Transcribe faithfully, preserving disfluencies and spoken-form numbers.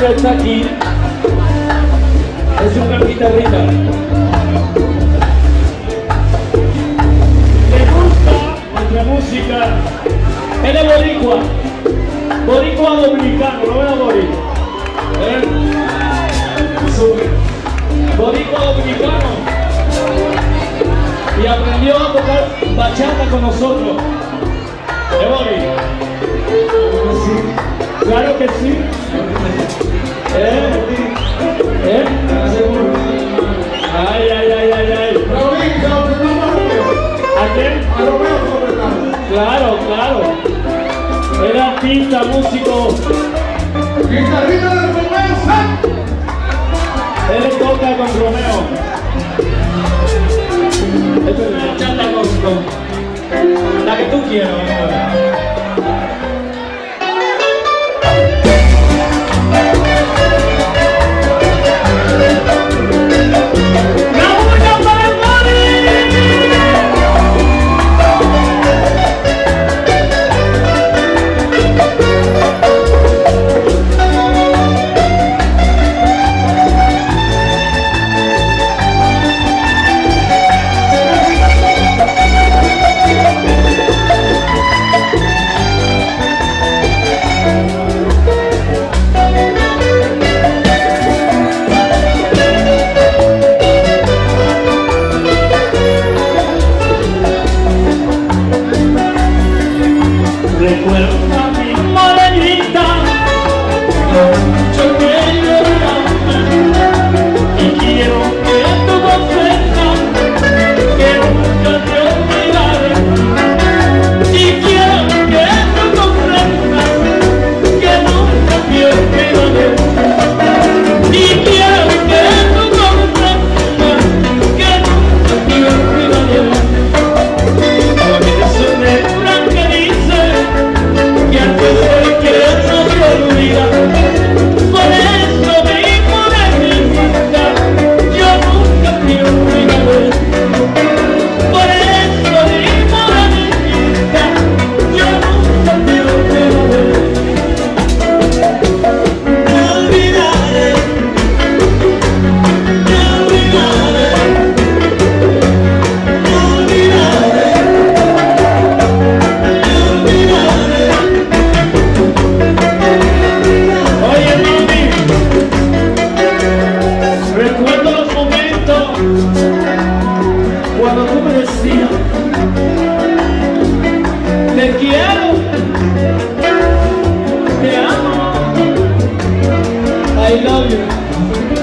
que está aquí es una guitarrita. ¿Le gusta nuestra música? Él es boricua, boricua dominicano, no era boricua. ¿Eh? Boricua dominicano. Y aprendió a tocar bachata con nosotros. ¿Es boricua? Claro que sí. ¿Eh? ¿Eh? Ay, ay, ay, ay, ay. ¿A quién? Claro, claro. Era artista, músico. Guitarrita de Romeo Santos. Él toca con Romeo. Esto es una chata con, con la que tú quieras, ¿verdad? Recuerda mi morenita, yo te lloraba y quiero que tú comprendas que nunca te olvidaré. Y quiero que tú comprendas que nunca te olvidaré. Y quiero que tú comprendas que nunca te olvidaré. Por eso me tranquilice que antes de que no te olvida, por eso mismo de mi vida, yo nunca te olvidaré. Por eso mismo de mi vida, yo nunca te olvidaré. Te olvidaré, te olvidaré, te olvidaré, te olvidaré. Oye, mami, recuerdo los momentos cuando tú me decías te quiero, te amo, I love you.